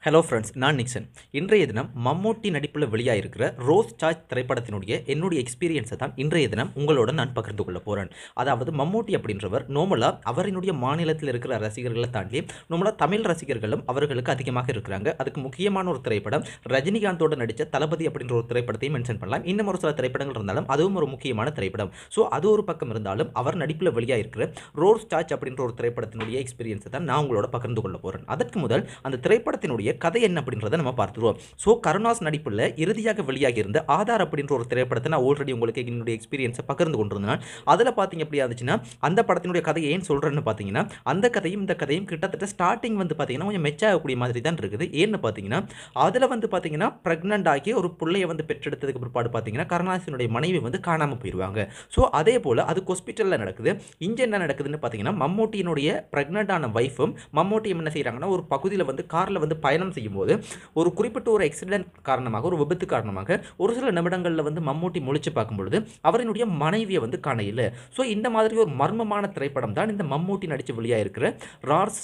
Hello friends, நான் Nixon. இன்றைய தினம் மம்மூட்டி நடிப்பில் வெளியாகிருக்கிற ரோஸ் சாய்ஸ் திரைப்படத்தினுடைய என்னுடைய எக்ஸ்பீரியன்ஸை தான் இன்றைய தினம் உங்களோட நான் பகிர்ந்து கொள்ள போகிறேன். அதாவது மம்மூட்டி அப்படின்றவர் நோமலாக அவரினுடைய மாநிலத்தில் இருக்கிற ரசிகர்களை தாண்டி நோமலாக தமிழ் ரசிகர்களும் அவர்களுக்கு அதிகமாக இருக்கிறாங்க. அதுக்கு முக்கியமான ஒரு திரைப்படம் ரஜினிகாந்தோடு நடித்த தளபதி அப்படின்ற ஒரு திரைப்படத்தையும் மென்ஷன் பண்ணலாம். இன்னும் ஒரு சில திரைப்படங்கள் இருந்தாலும் அதுவும் ஒரு முக்கியமான திரைப்படம். ஸோ அது ஒரு பக்கம் இருந்தாலும் அவர் நடிப்பில் வெளியாகிருக்கிற ரோஸ் சாய்ஸ் அப்படின்ற ஒரு திரைப்படத்தினுடைய எக்ஸ்பீரியன்ஸை தான் நான் உங்களோட பகிர்ந்து கொள்ள போகிறேன். அதற்கு முதல் அந்த திரைப்படத்தினுடைய கதை என்ன அப்படின்றத நம்ம பார்த்துருவோம். ஸோ கருணாஸ் நடிப்பில் இறுதியாக வெளியாகி இருந்த ஆதார் அப்படின்ற ஒரு திரைப்படத்தை நான் ஆல்ரெடி உங்களுக்கு என்னுடைய எக்ஸ்பீரியன்ஸை பகிர்ந்து கொண்டிருந்தேன். அதில் பார்த்தீங்க எப்படி இருந்துச்சுன்னா, அந்த படத்தினுடைய கதையை ஏன் சொல்கிறேன்னு பார்த்தீங்கன்னா, அந்த கதையும் இந்த கதையும் கிட்டத்தட்ட ஸ்டார்டிங் வந்து பார்த்தீங்கன்னா கொஞ்சம் மெச்சாகக்கூடிய மாதிரி தான் இருக்குது. ஏன்னு பார்த்தீங்கன்னா, அதில் வந்து பார்த்தீங்கன்னா ப்ரெக்னென்ட் ஆகி ஒரு பிள்ளையை வந்து பெற்றெடுத்ததுக்கு பிற்பாடு பார்த்தீங்கன்னா கருணாசினுடைய மனைவி வந்து காணாமல் போயிடுவாங்க. ஸோ அதே போல் அது ஹாஸ்பிட்டலில் நடக்குது. இங்கே என்ன நடக்குதுன்னு பார்த்தீங்கன்னா, மம்மூட்டியினுடைய ப்ரெக்னென்டான வைஃபும் மம்மூட்டியும் என்ன செய்கிறாங்கன்னா, ஒரு பகுதியில் வந்து காரில் வந்து பயணம் செய்யும்போது ஒரு குறிப்பிட்ட ஒரு ஆக்சிடென்ட் காரணமாக, ஒரு விபத்து காரணமாக ஒரு சில நிமிடங்களில் வந்து மம்மூட்டி முழிச்சு பார்க்கும்பொழுது அவரினுடைய மனைவியை வந்து காணையில். ஸோ இந்த மாதிரி ஒரு மர்மமான திரைப்படம் தான் இந்த மம்மூட்டி நடித்து வெளியாக இருக்கிற ராஸ்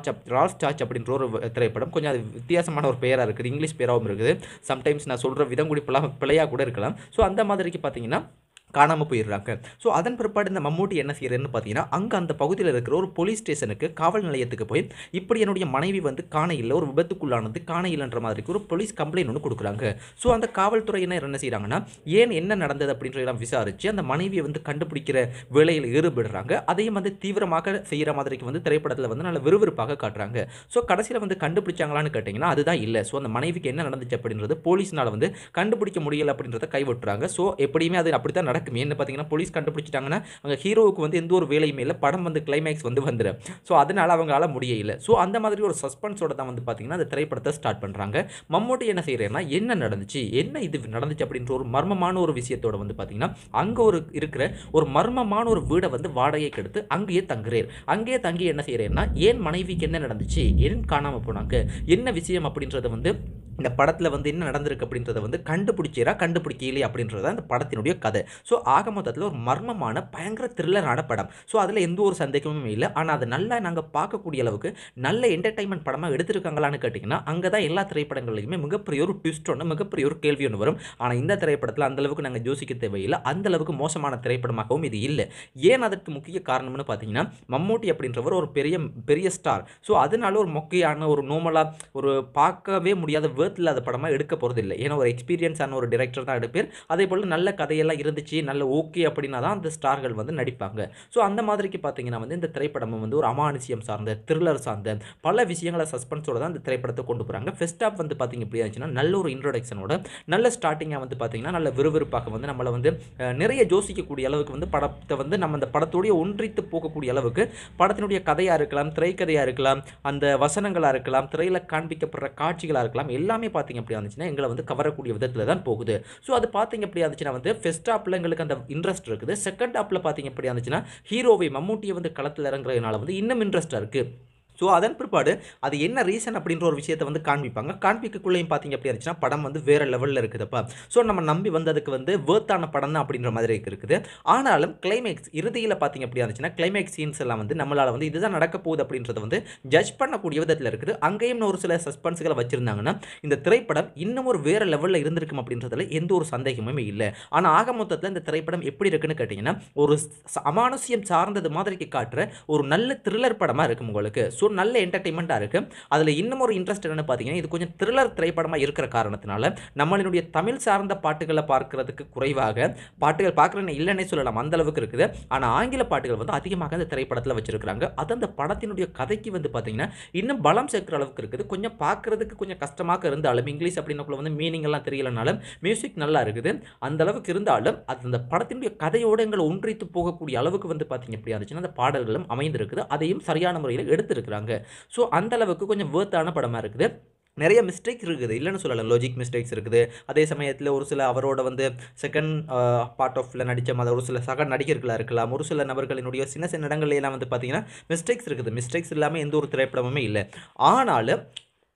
சாச் அப்படின்ற ஒரு திரைப்படம். கொஞ்சம் அது வித்தியாசமான ஒரு பெயராக இருக்குது, இங்கிலீஷ் பேராகவும் இருக்குது. சம்டைம்ஸ் நான் சொல்கிற விதம் கூட பிழையாக கூட இருக்கலாம். ஸோ அந்த மாதிரிக்கு பார்த்தீங்கன்னா காணாமல் போயிடுறாங்க. ஸோ அதன் பிற்பாடு இந்த மம்மூட்டி என்ன செய்யறதுன்னு பார்த்தீங்கன்னா, அங்கே அந்த பகுதியில் இருக்கிற ஒரு போலீஸ் ஸ்டேஷனுக்கு, காவல் நிலையத்துக்கு போய் இப்படி என்னுடைய மனைவி வந்து காணையில், ஒரு விபத்துக்குள்ளானது காணையில்ன்ற மாதிரிக்கு ஒரு போலீஸ் கம்ப்ளைண்ட் ஒன்று கொடுக்குறாங்க. ஸோ அந்த காவல்துறையினர் என்ன செய்கிறாங்கன்னா, ஏன் என்ன நடந்தது அப்படின்றதெல்லாம் விசாரித்து அந்த மனைவியை வந்து கண்டுபிடிக்கிற வேலையில் ஈடுபடுறாங்க. அதையும் வந்து தீவிரமாக செய்கிற மாதிரிக்கு வந்து திரைப்படத்தில் வந்து நல்ல விறுவிறுப்பாக காட்டுறாங்க. ஸோ கடைசியில் வந்து கண்டுபிடிச்சாங்களான்னு கேட்டிங்கன்னா அதுதான் இல்லை. ஸோ அந்த மனைவிக்கு என்ன நடந்துச்சு அப்படின்றது போலீஸ்னால் வந்து கண்டுபிடிக்க முடியலை அப்படின்றத கைவிட்டுறாங்க. ஸோ எப்படியுமே அது அப்படி தான் நடக்கும். என்ன பார்த்தீங்கன்னா, போலீஸ் கண்டுபிடிச்சிட்டாங்கன்னா அங்கே ஹீரோவுக்கு வந்து எந்த ஒரு வேலையுமே இல்லை, படம் வந்து கிளைமேக்ஸ் வந்து வந்துடும். ஸோ அதனால் அவங்களால முடியல. ஸோ அந்த மாதிரி ஒரு சஸ்பென்ஸோட தான் வந்து பார்த்தீங்கன்னா அந்த திரைப்படத்தை ஸ்டார்ட் பண்ணுறாங்க. மம்மூட்டி என்ன செய்கிறேன்னா, என்ன நடந்துச்சு, என்ன இது நடந்துச்சு அப்படின்ற ஒரு மர்மமான ஒரு விஷயத்தோட வந்து பார்த்தீங்கன்னா அங்கே இருக்கிற ஒரு மர்மமான ஒரு வீடை வந்து வாடகைக்கு எடுத்து அங்கேயே தங்குறேன். அங்கேயே தங்கி என்ன செய்கிறேன்னா, ஏன் மனைவிக்கு என்ன நடந்துச்சு, ஏன் காணாமல் போனாங்க, என்ன விஷயம் அப்படின்றத வந்து இந்த படத்தில் வந்து என்ன நடந்திருக்கு அப்படின்றத வந்து கண்டுபிடிக்கலையே அப்படின்றது அந்த படத்தினுடைய கதை. ஸோ ஆக மொத்தத்தில் ஒரு மர்மமான பயங்கர த்ரில்லரான படம். ஸோ அதில் எந்த ஒரு சந்தேகமும் இல்லை. ஆனால் அதை நல்லா நாங்கள் பார்க்கக்கூடிய அளவுக்கு நல்ல என்டர்டைன்மெண்ட் படமாக எடுத்திருக்காங்களான்னு கேட்டிங்கன்னா, அங்கே தான் எல்லா திரைப்படங்களையுமே மிகப்பெரிய ஒரு ட்விஸ்ட் ஒன்று, மிகப்பெரிய ஒரு கேள்வி ஒன்று வரும். ஆனால் இந்த திரைப்படத்தில் அந்தளவுக்கு நாங்கள் யோசிக்க தேவையில்லை. அந்தளவுக்கு மோசமான திரைப்படமாகவும் இது இல்லை. ஏன் அதற்கு முக்கிய காரணம்னு பார்த்தீங்கன்னா, மம்மூட்டி அப்படின்றவர் ஒரு பெரிய ஸ்டார். ஸோ அதனால ஒரு மொக்கையான ஒரு நோமலாக ஒரு பார்க்கவே முடியாத இல்லாத படமாக எடுக்க போகிறது இல்லை. ஏன்னா ஒரு எக்ஸ்பீரியன்ஸான ஒரு டைரக்டர் தான் எடுப்பார். அதே போல் நல்ல கதையெல்லாம் இருந்துச்சு, நல்ல ஓகே அப்படின்னா தான் அந்த ஸ்டார்கள் வந்து நடிப்பாங்க. ஸோ அந்த மாதிரிக்கு பார்த்தீங்கன்னா வந்து இந்த திரைப்படமும் வந்து ஒரு அமானுஷ்யம் சார்ந்த, த்ரில்லர் சார்ந்த பல விஷயங்களை சஸ்பென்ஸோட தான் இந்த திரைப்படத்தை கொண்டு போகிறாங்க. ஃபர்ஸ்ட் ஆஃப் வந்து பார்த்தீங்க எப்படி ஆச்சுன்னா, நல்ல ஒரு இன்ட்ரோடக்ஷனோட நல்ல ஸ்டார்டிங்காக வந்து பார்த்தீங்கன்னா நல்ல விறுவிறுப்பாக வந்து நம்மளை வந்து நிறைய யோசிக்கக்கூடிய அளவுக்கு வந்து படத்தை வந்து நம்ம அந்த படத்தோடைய ஒன்றித்து போகக்கூடிய அளவுக்கு படத்தினுடைய கதையாக இருக்கலாம், திரைக்கதையாக இருக்கலாம், அந்த வசனங்களாக இருக்கலாம், திரையில் காண்பிக்கப்படுற காட்சிகளாக இருக்கலாம், எல்லாமே பார்த்தீங்க அப்படி இருந்துச்சுன்னா எங்களை வந்து கவரக்கூடிய விதத்தில் தான் போகுது. ஸோ அது பார்த்தீங்க அப்படி இருந்துச்சுன்னா வந்து ஃபர்ஸ்ட் ஹாப்பில் எங்களுக்கு அந்த இன்ட்ரெஸ்ட் இருக்குது. செகண்ட் ஹாப்பில் பார்த்தீங்க அப்படி இருந்துச்சுன்னா ஹீரோவை மம்மூட்டியை வந்து களத்தில் இறங்குறதுனால வந்து இன்னும் இன்ட்ரெஸ்ட்டாக இருக்குது. ஸோ அதன் பிற்பாடு அது என்ன ரீசன் அப்படின்ற ஒரு விஷயத்தை வந்து காண்பிப்பாங்க. காண்பிக்கக்குள்ளேயும் பார்த்தீங்க அப்படி இருந்துச்சுன்னா படம் வந்து வேறு லெவலில் இருக்குதுப்பா. ஸோ நம்ம நம்பி வந்ததுக்கு வந்து வேர்த்தான படம் தான் அப்படின்ற மாதிரி இருக்குது. ஆனாலும் கிளைமேக்ஸ் இறுதியில் பார்த்தீங்க அப்படி இருந்துச்சுன்னா கிளைமேக்ஸ் சீன்ஸ் எல்லாம் வந்து நம்மளால் வந்து இதுதான் நடக்க போகுது அப்படின்றத வந்து ஜட்ஜ் பண்ணக்கூடிய விதத்தில் இருக்குது. அங்கேயும் ஒரு சில சஸ்பென்ஸ்களை வச்சுருந்தாங்கன்னா இந்த திரைப்படம் இன்னும் ஒரு வேறு லெவலில் இருந்திருக்கும் அப்படின்றதுல எந்த ஒரு சந்தேகமுமே இல்லை. ஆனால் ஆக மொத்தத்தில் இந்த திரைப்படம் எப்படி இருக்குன்னு கேட்டிங்கன்னா, ஒரு அமானுஷ்யம் சார்ந்தது மாதிரி காட்டுற ஒரு நல்ல த்ரில்லர் படமாக இருக்கும் உங்களுக்கு. ஸோ நல்ல என்டர்டைன்மெண்ட்டாக இருக்குது. அதில் இன்னும் ஒரு இன்ட்ரெஸ்ட் என்னென்னு பார்த்தீங்கன்னா, இது கொஞ்சம் த்ரில்லர் திரைப்படமாக இருக்கிற காரணத்தினால நம்மளுடைய தமிழ் சார்ந்த பாட்டுகளை பார்க்கறதுக்கு குறைவாக, பாட்டுகள் பார்க்குறேன்னு இல்லைன்னே சொல்லலாம், அந்த அளவுக்கு இருக்குது. ஆனால் ஆங்கில பாட்டுகள் வந்து அதிகமாக அந்த திரைப்படத்தில் வச்சுருக்காங்க. அது அந்த படத்தினுடைய கதைக்கு வந்து பார்த்தீங்கன்னா இன்னும் பலம் சேர்க்குற அளவுக்கு இருக்குது. கொஞ்சம் பார்க்குறதுக்கு கொஞ்சம் கஷ்டமாக இருந்தாலும், இங்கிலீஷ் அப்படின்னக்குள்ள வந்து மீனிங் எல்லாம் தெரியலனாலும் மியூசிக் நல்லா இருக்குது. அந்த அளவுக்கு இருந்தாலும் அது அந்த படத்தினுடைய கதையோடு எங்களை ஒன்றித்து போகக்கூடிய அளவுக்கு வந்து பார்த்தீங்க எப்படி இருந்துச்சுன்னா அந்த பாடல்களும் அமைந்திருக்குது. அதையும் சரியான முறையில் எடுத்திருக்கிறாங்க. ஸோ அந்த அளவுக்கு கொஞ்சம் வேர்த்தான படமாக இருக்குது. நிறைய மிஸ்டேக்ஸ் இருக்குது, இல்லைன்னு சொல்லலாம், லாஜிக் மிஸ்டேக்ஸ் இருக்குது. அதே சமயத்தில் ஒரு சில அவரோட வந்து செகண்ட் பார்ட் ஆஃப்ல நடித்த மாதிரி ஒரு சில சக நடிகர்களாக இருக்கலாம், ஒரு சில நபர்களினுடைய சின்ன சின்ன இடங்கள்லாம் வந்து பார்த்தீங்கன்னா மிஸ்டேக்ஸ் இருக்குது. மிஸ்டேக்ஸ் இல்லாமல் எந்த ஒரு திரைப்படமுமே இல்லை. ஆனாலும்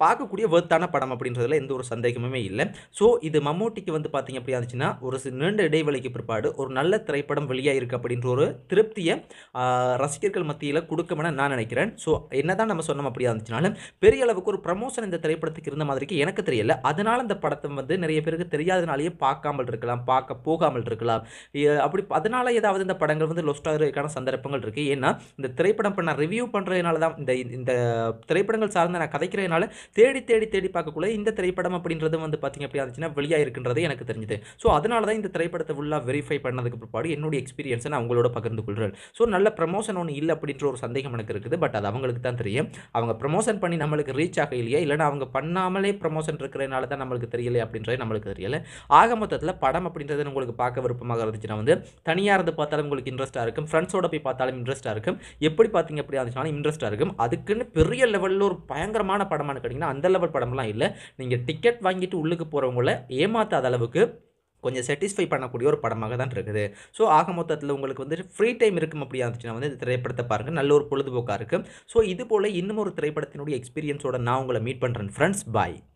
பார்க்கக்கூடிய வர்த்தான படம் அப்படின்றதுல எந்த ஒரு சந்தேகமுமே இல்லை. ஸோ இது மம்மூட்டிக்கு வந்து பார்த்தீங்க அப்படி இருந்துச்சுன்னா ஒரு நீண்ட இடைவெளிக்கு பிற்பாடு ஒரு நல்ல திரைப்படம் வெளியாயிருக்கு அப்படின்ற ஒரு திருப்தியை ரசிகர்கள் மத்தியில் கொடுக்கும்னு நான் நினைக்கிறேன். ஸோ என்னதான் நம்ம சொன்னோம் அப்படியா இருந்துச்சுனாலும் பெரிய அளவுக்கு ஒரு ப்ரமோஷன் இந்த திரைப்படத்துக்கு இருந்த மாதிரிக்கு எனக்கு தெரியல. அதனால இந்த படத்தை வந்து நிறைய பேருக்கு தெரியாதனாலேயே பார்க்காமல் இருக்கலாம், பார்க்க போகாமல் இருக்கலாம். அப்படி அதனால ஏதாவது இந்த படங்கள் வந்து லொஸ்ட் ஆகிறதுக்கான சந்தர்ப்பங்கள் இருக்குது. ஏன்னா இந்த திரைப்படம் இப்போ நான் ரிவ்யூ பண்ணுறதுனால தான் இந்த திரைப்படங்கள் சார்ந்த நான் கதைக்கிறதுனால தேடி தேடி தேடி பார்க்கக்குள்ள இந்த திரைப்படம் அப்படின்றது வந்து பார்த்தீங்க அப்படி இருந்துச்சுன்னா வெளியாயிருக்குன்றது எனக்கு தெரிஞ்சுது. ஸோ அதனால தான் இந்த திரைப்படத்தை ஃபுல்லாக வெரிஃபை பண்ணதுக்கு பிற்பாடு என்னுடைய எக்ஸ்பீரியன்ஸை நான் உங்களோட பகிர்ந்து கொள்கிறேன். ஸோ நல்ல ப்ரமோஷன் ஒன்று இல்லை அப்படின்ற ஒரு சந்தேகம் எனக்கு இருக்குது. பட் அது அவங்களுக்கு தான் தெரியும். அவங்க ப்ரமோஷன் பண்ணி நம்மளுக்கு ரீச் ஆக இல்லையா, இல்லைனா அவங்க பண்ணாமலே ப்ரமோஷன் இருக்கிறதுனால தான் நம்மளுக்கு தெரியலை அப்படின்றது நம்மளுக்கு தெரியல. ஆக மொத்தத்தில் படம் அப்படின்றது உங்களுக்கு பார்க்க விருப்பமாக இருந்துச்சுன்னா வந்து தனியாக இருந்து பார்த்தாலும் உங்களுக்கு இன்ட்ரெஸ்ட்டாக இருக்கும், ஃப்ரெண்ட்ஸோட போய் பார்த்தாலும் இன்ட்ரெஸ்ட்டாக இருக்கும், எப்படி பார்த்தீங்க அப்படி இருந்துச்சுனாலும் இன்ட்ரெஸ்ட்டாக இருக்கும். அதுக்குன்னு பெரிய லெவலில் ஒரு பயங்கரமான படமானு கேட்டிங்கன்னா அந்த லெவல் படம்லாம் இல்லை. நீங்கள் டிக்கெட் வாங்கிட்டு உள்ளுக்கு போகிறவங்கள ஏமாற்றாத அளவுக்கு கொஞ்சம் சாட்டிஸ்ஃபை பண்ணக்கூடிய ஒரு படமாக தான் இருக்குது. ஸோ ஆக மொத்தத்தில் உங்களுக்கு வந்து ஃப்ரீ டைம் இருக்கும் அப்படியா இருந்துச்சுன்னா வந்து இந்த திரைப்படத்தை பாருங்கள், நல்ல ஒரு பொழுதுபோக்காக இருக்கும். ஸோ இது போல் இன்னும் ஒரு திரைப்படத்தினுடைய எக்ஸ்பீரியன்ஸோட நான் உங்களை மீட் பண்ணுறேன் ஃப்ரெண்ட்ஸ். பாய்.